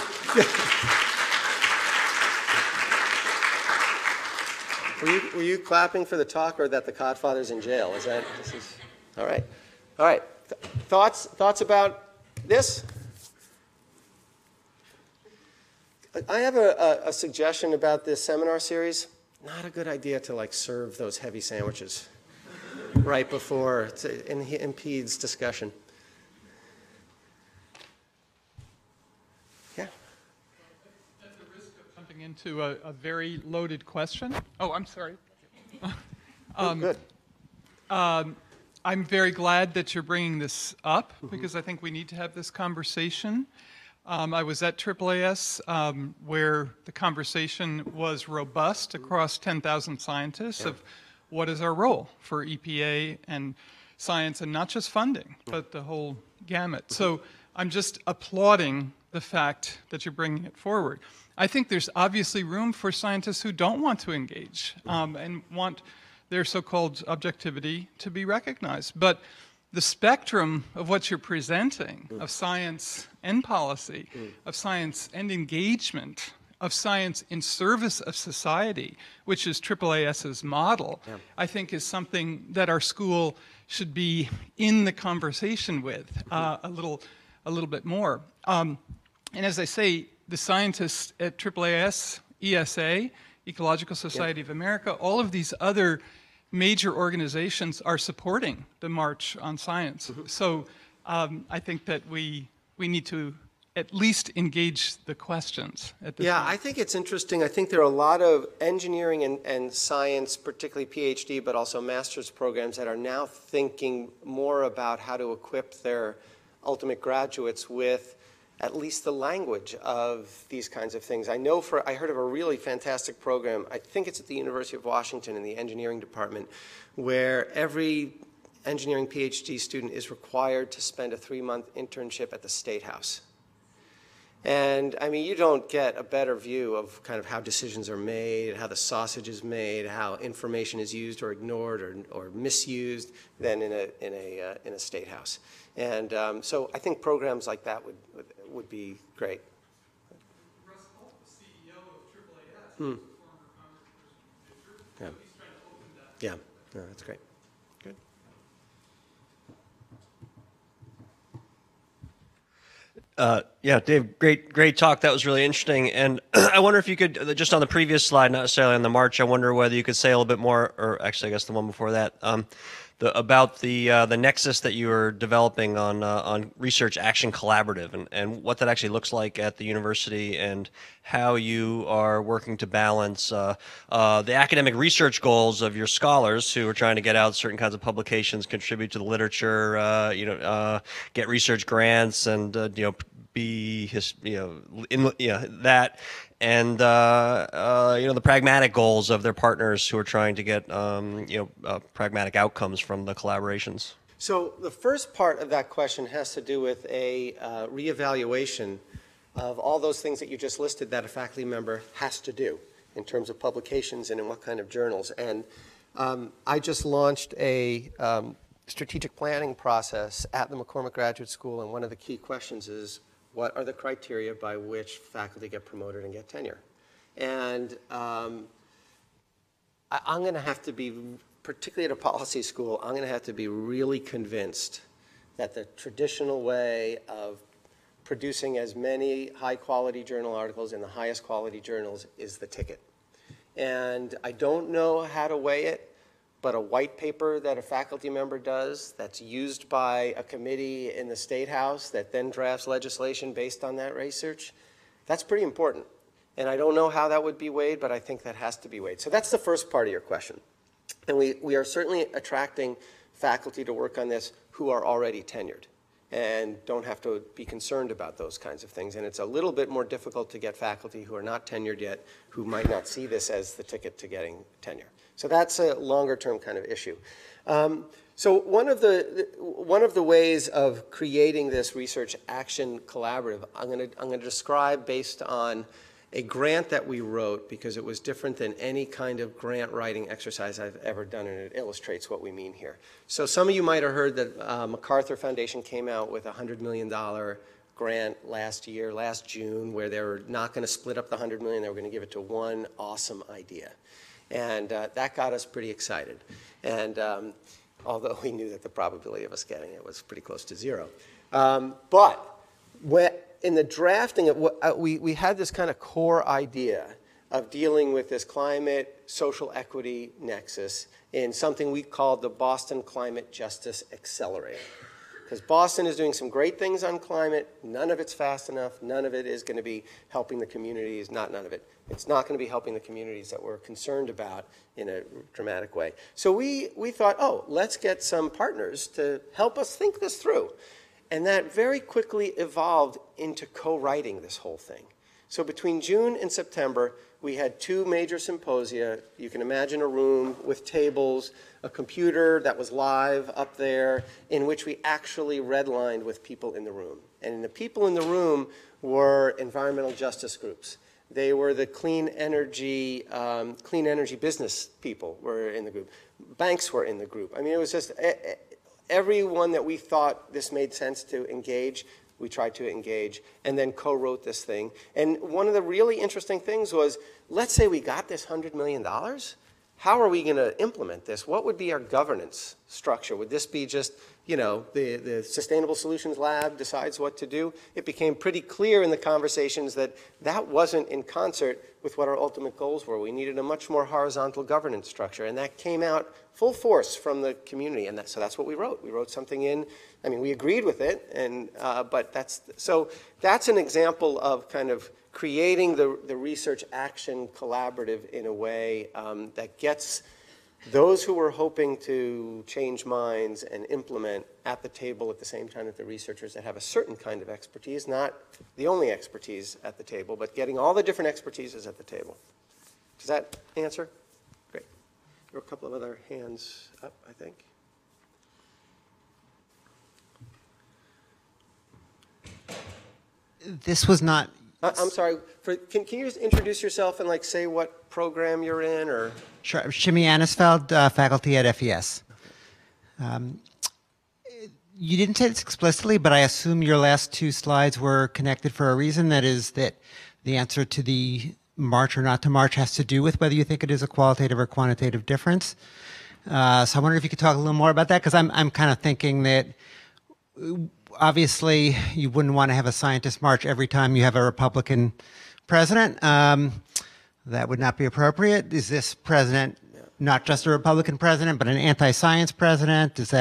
[SPEAKER 2] Were you clapping for the talk, or that the Godfather's in jail? All right. All right. Thoughts about this? I have a suggestion about this seminar series. Not a good idea to serve those heavy sandwiches right before. It impedes discussion. Yeah.
[SPEAKER 3] At the risk of jumping into a very loaded question. Oh, I'm sorry.
[SPEAKER 2] Good.
[SPEAKER 3] I'm very glad that you're bringing this up because I think we need to have this conversation. I was at AAAS where the conversation was robust across 10,000 scientists of what is our role for EPA and science, and not just funding, but the whole gamut. So I'm just applauding the fact that you're bringing it forward. I think there's obviously room for scientists who don't want to engage and want their so-called objectivity to be recognized. But the spectrum of what you're presenting, of science and policy, of science and engagement, of science in service of society, which is AAAS's model, I think is something that our school should be in the conversation with a little bit more. And as I say, the scientists at AAAS, ESA, Ecological Society of America, all of these other major organizations are supporting the March on Science. So I think that we need to at least engage the questions at this point.
[SPEAKER 2] I think it's interesting. I think there are a lot of engineering and science, particularly PhD, but also master's programs that are now thinking more about how to equip their ultimate graduates with at least the language of these kinds of things. I heard of a really fantastic program, I think it's at the University of Washington in the engineering department, where every engineering PhD student is required to spend a 3-month internship at the State House. And I mean, you don't get a better view of kind of how decisions are made, how the sausage is made, how information is used or ignored or misused than in a State House. And so I think programs like that would be great.
[SPEAKER 3] Russ Holt, the CEO of AAAS, is a former congressperson, so he's trying to open that.
[SPEAKER 2] Yeah, no, that's great. Good.
[SPEAKER 4] Yeah, Dave, great talk. That was really interesting. And I wonder if you could, just on the previous slide, not necessarily on the March, I wonder whether you could say a little bit more, or actually, I guess the one before that, about the nexus that you are developing on Research Action Collaborative, and what that actually looks like at the university, and how you are working to balance the academic research goals of your scholars who are trying to get out certain kinds of publications, contribute to the literature, get research grants, and be that, and the pragmatic goals of their partners who are trying to get pragmatic outcomes from the collaborations.
[SPEAKER 2] So the first part of that question has to do with a reevaluation of all those things that you just listed that a faculty member has to do in terms of publications and in what kind of journals. And I just launched a strategic planning process at the McCormick Graduate School, and one of the key questions is, what are the criteria by which faculty get promoted and get tenure? And I'm going to have to be, particularly at a policy school, I'm going to have to be really convinced that the traditional way of producing as many high-quality journal articles in the highest quality journals is the ticket. And I don't know how to weigh it, but a white paper that a faculty member does that's used by a committee in the State House that then drafts legislation based on that research, that's pretty important. And I don't know how that would be weighed, but I think that has to be weighed. So that's the first part of your question. And we are certainly attracting faculty to work on this who are already tenured and don't have to be concerned about those kinds of things. And it's a little bit more difficult to get faculty who are not tenured yet, who might not see this as the ticket to getting tenure. So that's a longer-term kind of issue. So one of the ways of creating this research action collaborative, I'm going to describe based on a grant that we wrote, because it was different than any kind of grant writing exercise I've ever done, and it illustrates what we mean here. So some of you might have heard that MacArthur Foundation came out with a $100 million grant last June, where they were not going to split up the $100 million, they were going to give it to one awesome idea. And that got us pretty excited. And although we knew that the probability of us getting it was pretty close to zero. But in the drafting of we had this kind of core idea of dealing with this climate social equity nexus in something we called the Boston Climate Justice Accelerator. Because Boston is doing some great things on climate. None of it's fast enough. None of it is going to be helping the communities. Not none of it. It's not going to be helping the communities that we're concerned about in a dramatic way. So we thought, oh, let's get some partners to help us think this through. And that very quickly evolved into co-writing this whole thing. So between June and September, we had 2 major symposia. You can imagine a room with tables, a computer that was live up there, in which we actually redlined with people in the room. And the people in the room were environmental justice groups. They were the clean energy business people were in the group. Banks were in the group. I mean, it was just everyone that we thought this made sense to engage, we tried to engage, and then co-wrote this thing. And one of the really interesting things was, let's say we got this $100 million. How are we going to implement this? What would be our governance structure? Would this be just, the Sustainable Solutions Lab decides what to do? It became pretty clear in the conversations that that wasn't in concert with what our ultimate goals were. We needed a much more horizontal governance structure, and that came out full force from the community, and so that's what we wrote. We wrote something in. I mean, we agreed with it, but that's an example of kind of creating the research action collaborative in a way that gets those who were hoping to change minds and implement at the table at the same time that the researchers that have a certain kind of expertise, not the only expertise at the table, but getting all the different expertises at the table. Does that answer? Great. There are a couple of other hands up, I think.
[SPEAKER 5] This was not...
[SPEAKER 2] I'm sorry. Can you just introduce yourself and say what program you're in, or?
[SPEAKER 5] Sure. Shimmy Anisfeld, faculty at FES. You didn't say this explicitly, but I assume your last 2 slides were connected for a reason. That is that the answer to the march or not to march has to do with whether you think it is a qualitative or quantitative difference. So I wonder if you could talk a little more about that, because I'm kind of thinking that obviously, you wouldn't want to have a scientist march every time you have a Republican president. That would not be appropriate. Is this president not just a Republican president, but an anti-science president? Does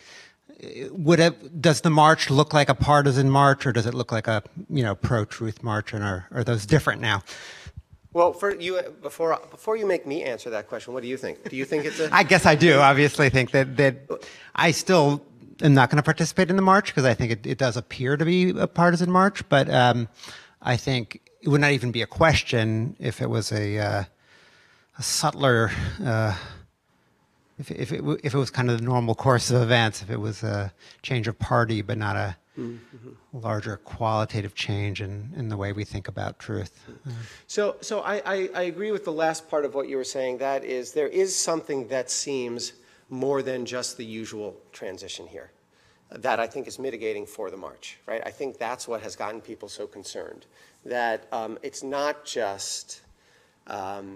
[SPEAKER 5] the march look like a partisan march, or does it look like a pro-truth march, and are those different now?
[SPEAKER 2] Well, before you make me answer that question, what do you think? Do you think it's a...
[SPEAKER 5] I guess I do obviously think that I still am not going to participate in the march because I think it does appear to be a partisan march, but I think it would not even be a question if it was a subtler, if it was kind of the normal course of events, if it was a change of party but not a larger qualitative change in the way we think about truth.
[SPEAKER 2] So I agree with the last part of what you were saying. That is, there is something that seems more than just the usual transition here that I think is mitigating for the march, right? I think that's what has gotten people so concerned, that it's not just that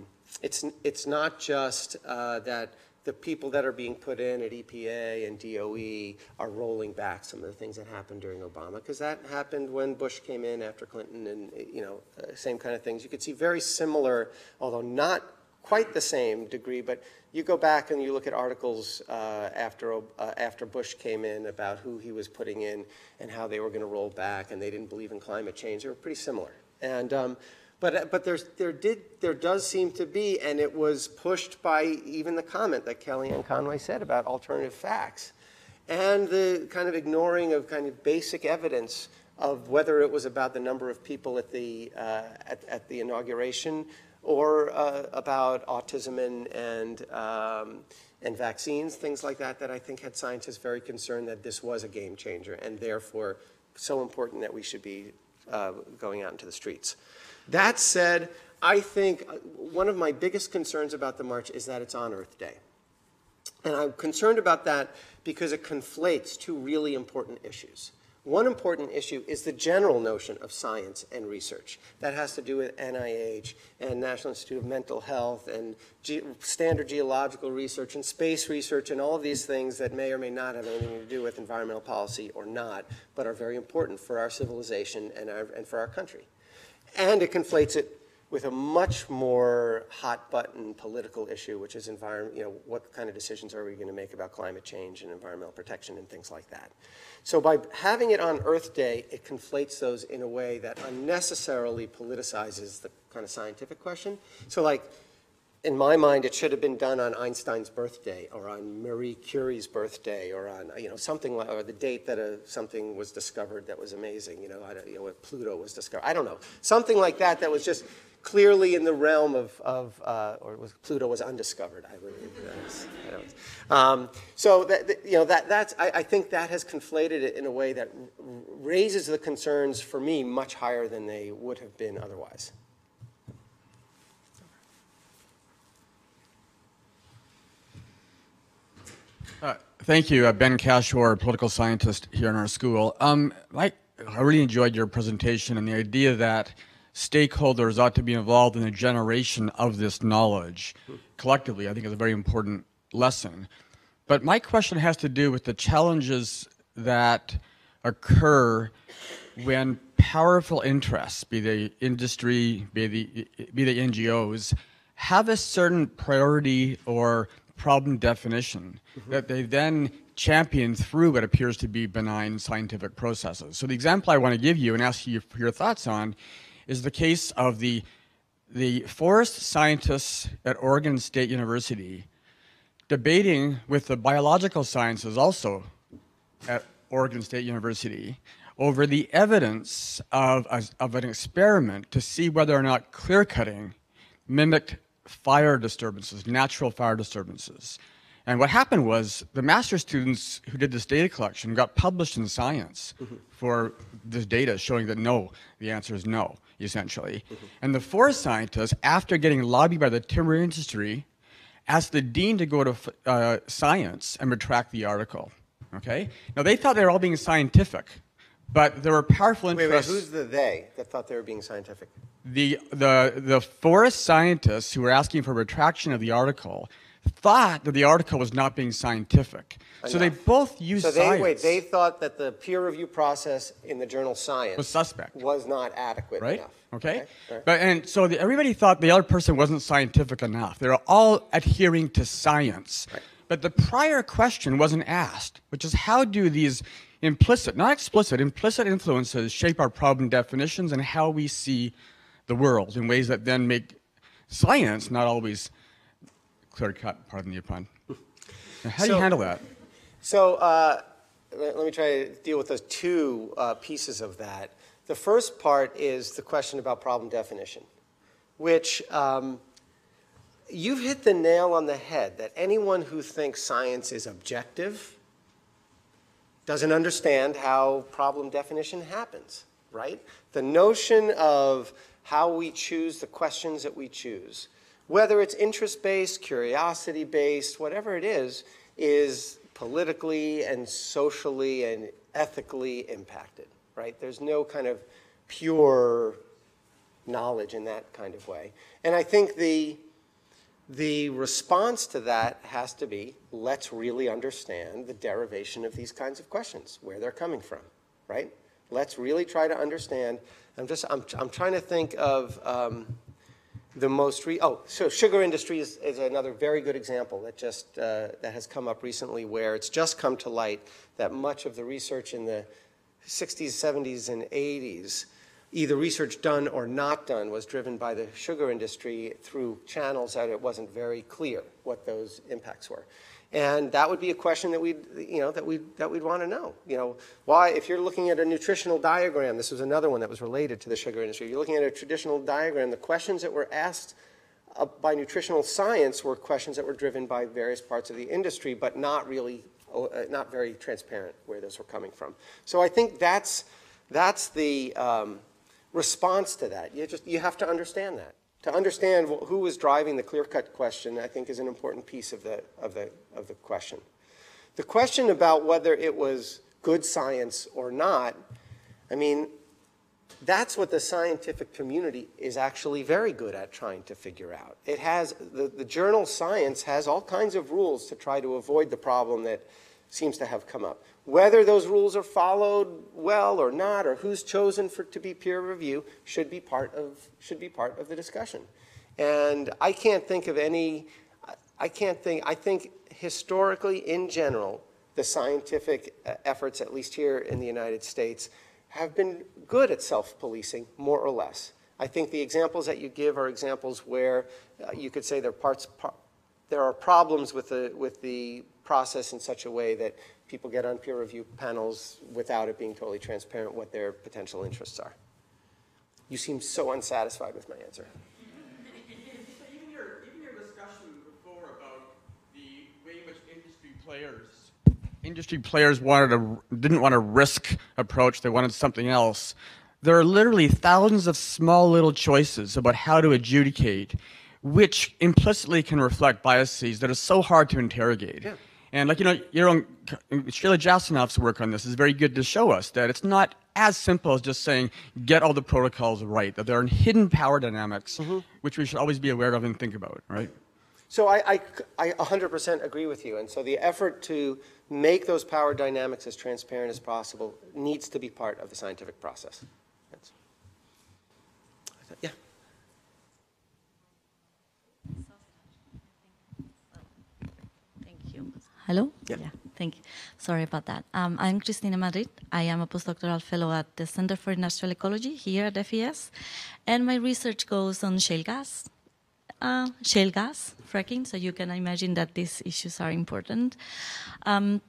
[SPEAKER 2] the people that are being put in at EPA and DOE are rolling back some of the things that happened during Obama, because that happened when Bush came in after Clinton, and same kind of things. You could see very similar, although not quite the same degree, but you go back and you look at articles after Bush came in about who he was putting in and how they were going to roll back, and they didn't believe in climate change. They were pretty similar. And but there does seem to be, and it was pushed by even the comment that Kellyanne Conway said about alternative facts, and the kind of ignoring of kind of basic evidence of whether it was about the number of people at the inauguration or about autism and vaccines, things like that, that I think had scientists very concerned that this was a game changer and therefore so important that we should be going out into the streets. That said, I think one of my biggest concerns about the march is that it's on Earth Day. And I'm concerned about that because it conflates two really important issues. One important issue is the general notion of science and research. That has to do with NIH and National Institute of Mental Health and standard geological research and space research and all of these things that may or may not have anything to do with environmental policy or not, but are very important for our civilization and for our country. And it conflates it with a much more hot-button political issue, which is what kind of decisions are we going to make about climate change and environmental protection and things like that. So by having it on Earth Day, it conflates those in a way that unnecessarily politicizes the kind of scientific question. So like, in my mind, it should have been done on Einstein's birthday or on Marie Curie's birthday or on something like, or the date that something was discovered that was amazing, when Pluto was discovered. I don't know, something like that that was just clearly in the realm Pluto was undiscovered. So I think that has conflated it in a way that raises the concerns for me much higher than they would have been otherwise.
[SPEAKER 6] Thank you, Ben Cashore, political scientist here in our school. I really enjoyed your presentation and the idea that stakeholders ought to be involved in the generation of this knowledge collectively. I think is a very important lesson. But my question has to do with the challenges that occur when powerful interests, be they industry, be they NGOs, have a certain priority or problem definition that they then champion through what appears to be benign scientific processes. So the example I want to give you and ask you for your thoughts on is the case of the forest scientists at Oregon State University debating with the biological sciences also at Oregon State University over the evidence of an experiment to see whether or not clear-cutting mimicked fire disturbances, natural fire disturbances. And what happened was the master's students who did this data collection got published in Science for this data showing that no, the answer is no, essentially. And the forest scientists, after getting lobbied by the timber industry, asked the dean to go to Science and retract the article. Okay? Now they thought they were all being scientific, but there were powerful interests.
[SPEAKER 2] Wait, who's the they that thought they were being scientific?
[SPEAKER 6] The forest scientists who were asking for retraction of the article thought that the article was not being scientific. So they both used science.
[SPEAKER 2] They thought that the peer review process in the journal Science
[SPEAKER 6] was suspect.
[SPEAKER 2] Was not adequate
[SPEAKER 6] right?
[SPEAKER 2] enough.
[SPEAKER 6] Okay.
[SPEAKER 2] Right.
[SPEAKER 6] But and so everybody thought the other person wasn't scientific enough. They were all adhering to science.
[SPEAKER 2] Right.
[SPEAKER 6] But the prior question wasn't asked, which is how do these implicit, not explicit, implicit influences shape our problem definitions and how we see the world in ways that then make science not always clear-cut, pardon the pun. Now, how do you handle that?
[SPEAKER 2] So let me try to deal with those two pieces of that. The first part is the question about problem definition, which you've hit the nail on the head, that anyone who thinks science is objective doesn't understand how problem definition happens, right? The notion of how we choose the questions that we choose, whether it's interest-based, curiosity-based, whatever it is politically and socially and ethically impacted, right? There's no kind of pure knowledge in that kind of way. And I think the response to that has to be, let's really understand the derivation of these kinds of questions, where they're coming from, right? Let's really try to understand. I'm trying to think of the most so sugar industry is another very good example that just that has come up recently, where it's just come to light that much of the research in the 60s, 70s, and 80s, either research done or not done, was driven by the sugar industry through channels that it wasn't very clear what those impacts were. And that would be a question that we'd want to know. Why, if you're looking at a nutritional diagram, this was another one that was related to the sugar industry. You're looking at a traditional diagram. The questions that were asked by nutritional science were questions that were driven by various parts of the industry, but not very transparent where those were coming from. So I think that's the response to that. You have to understand that. To understand who was driving the clear-cut question, I think, is an important piece of the question. The question about whether it was good science or not, I mean, that's what the scientific community is actually very good at trying to figure out. It has the journal Science has all kinds of rules to try to avoid the problem that seems to have come up. Whether those rules are followed well or not, or who's chosen to be peer review, should be part of the discussion. And I can't think of any. I think historically, in general, the scientific efforts, at least here in the United States, have been good at self-policing, more or less. I think the examples that you give are examples where you could say there are problems with the process in such a way that people get on peer review panels without it being totally transparent what their potential interests are. You seem so unsatisfied with my answer.
[SPEAKER 6] Even your discussion before about the way in which industry players didn't want a risk approach, they wanted something else. There are literally thousands of small little choices about how to adjudicate, which implicitly can reflect biases that are so hard to interrogate. Yeah. And your own Sheila Jasanoff's work on this is very good to show us that it's not as simple as just saying, get all the protocols right, that there are hidden power dynamics, which we should always be aware of and think about, right?
[SPEAKER 2] So I 100% agree with you. And so the effort to make those power dynamics as transparent as possible needs to be part of the scientific process. Yeah.
[SPEAKER 7] Hello?
[SPEAKER 2] Yeah.
[SPEAKER 7] Thank you. Sorry about that. I'm Cristina Madrid. I am a postdoctoral fellow at the Center for Industrial Ecology here at FES. And my research goes on shale gas, fracking, so you can imagine that these issues are important. I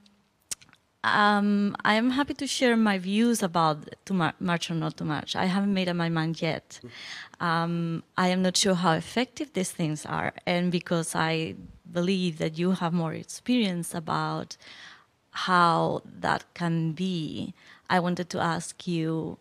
[SPEAKER 7] am happy to share my views about to march or not to march. I haven't made up my mind yet. I am not sure how effective these things are, and because I believe that you have more experience about how that can be, I wanted to ask you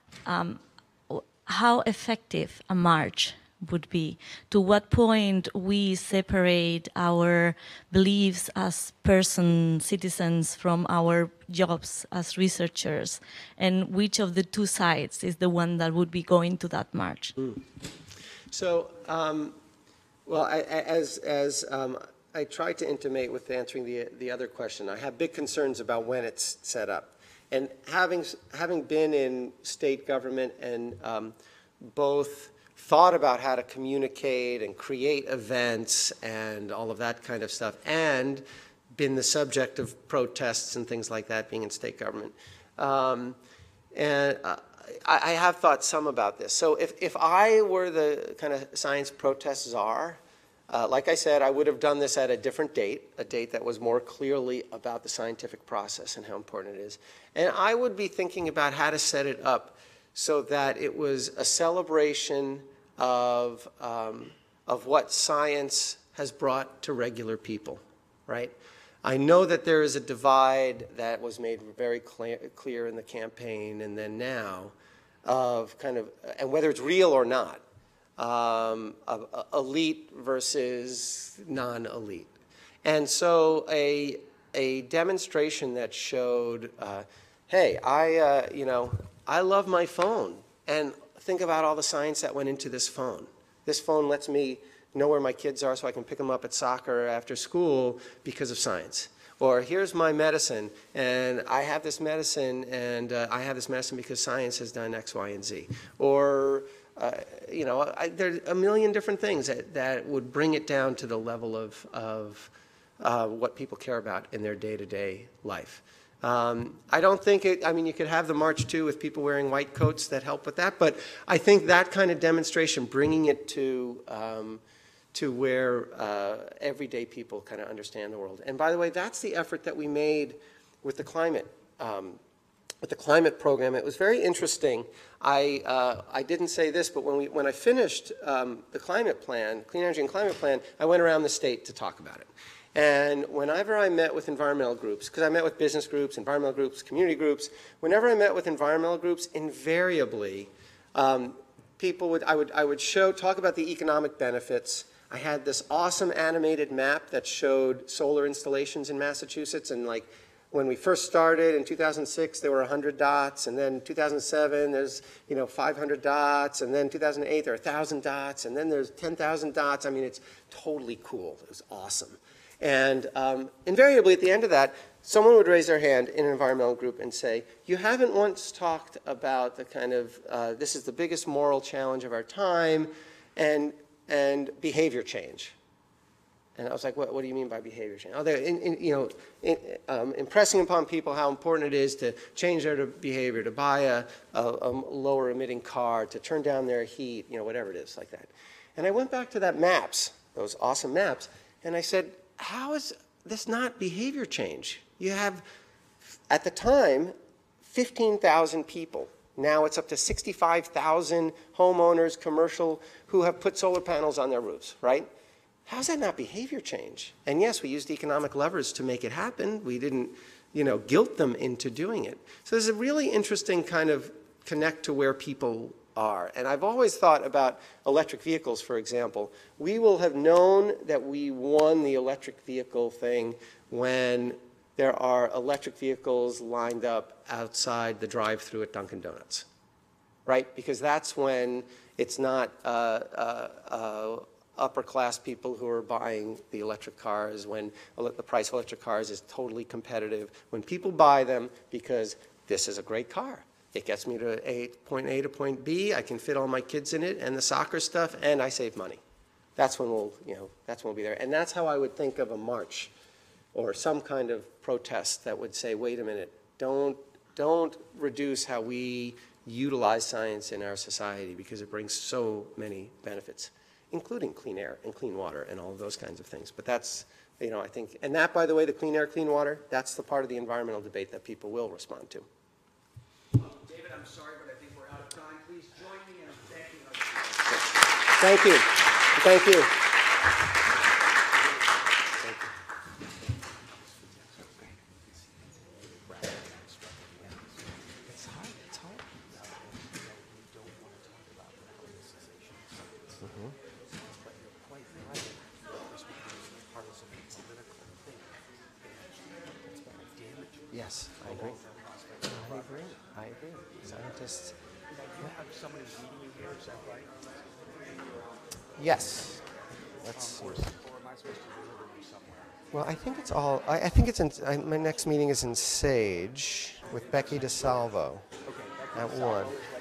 [SPEAKER 7] how effective a march would be. To what point we separate our beliefs as citizens from our jobs as researchers, and which of the two sides is the one that would be going to that march?
[SPEAKER 2] So, well, as I tried to intimate with answering the other question. I have big concerns about when it's set up. And having been in state government and both thought about how to communicate and create events and all of that kind of stuff, and been the subject of protests and things like that being in state government. I have thought some about this. So if I were the kind of science protest czar, like I said, I would have done this at a different date, a date that was more clearly about the scientific process and how important it is. And I would be thinking about how to set it up so that it was a celebration of what science has brought to regular people, right? I know that there is a divide that was made very clear in the campaign and then now of kind of, and whether it's real or not, of elite versus non-elite. And so a demonstration that showed, hey, I love my phone, and think about all the science that went into this phone. This phone lets me know where my kids are so I can pick them up at soccer after school because of science. Or here's my medicine, and I have this medicine, and I have this medicine because science has done X, Y, and Z. Or, there are a million different things that would bring it down to the level of what people care about in their day-to-day life. I don't think you could have the march too with people wearing white coats that help with that, but I think that kind of demonstration, bringing it to where everyday people kind of understand the world. And by the way, that's the effort that we made with the climate program. It was very interesting. I didn't say this, but when I finished the climate plan, Clean Energy and Climate Plan, I went around the state to talk about it. And whenever I met with environmental groups, because I met with business groups, environmental groups, community groups, whenever I met with environmental groups, invariably, I would talk about the economic benefits. I had this awesome animated map that showed solar installations in Massachusetts, and like when we first started in 2006, there were 100 dots, and then 2007, there's 500 dots, and then 2008, there are 1,000 dots, and then there's 10,000 dots. I mean, it's totally cool. It was awesome. And invariably, at the end of that, someone would raise their hand in an environmental group and say, you haven't once talked about the kind of, this is the biggest moral challenge of our time, and behavior change. And I was like, what do you mean by behavior change? Oh, they're impressing upon people how important it is to change their behavior, to buy a lower emitting car, to turn down their heat, whatever it is like that. And I went back to that maps, those awesome maps, and I said, how is this not behavior change? You have, at the time, 15,000 people. Now it's up to 65,000 homeowners, commercial, who have put solar panels on their roofs, right? How's that not behavior change? And yes, we used economic levers to make it happen. We didn't, guilt them into doing it. So there's a really interesting kind of connect to where people are. And I've always thought about electric vehicles, for example. We will have known that we won the electric vehicle thing when there are electric vehicles lined up outside the drive-thru at Dunkin' Donuts, right? Because that's when it's not upper-class people who are buying the electric cars, when the price of electric cars is totally competitive, when people buy them because this is a great car. It gets me to point A to point B. I can fit all my kids in it and the soccer stuff, and I save money. That's when we'll be there. And that's how I would think of a march or some kind of protest that would say, wait a minute, don't reduce how we utilize science in our society, because it brings so many benefits, including clean air and clean water and all of those kinds of things. But that's, I think, and that, by the way, the clean air, clean water, that's the part of the environmental debate that people will respond to.
[SPEAKER 1] David, I'm sorry, but I think we're out of time. Please join me in thanking our
[SPEAKER 2] Thank you. Thank you. Yes, I agree. I agree. Scientists.
[SPEAKER 1] You have somebody meeting you here, is that right?
[SPEAKER 2] Yes. Let's see.
[SPEAKER 1] Or am I supposed to deliver you somewhere?
[SPEAKER 2] Well, I think it's all. I think it's in. My next meeting is in Sage with Becky DeSalvo at 1.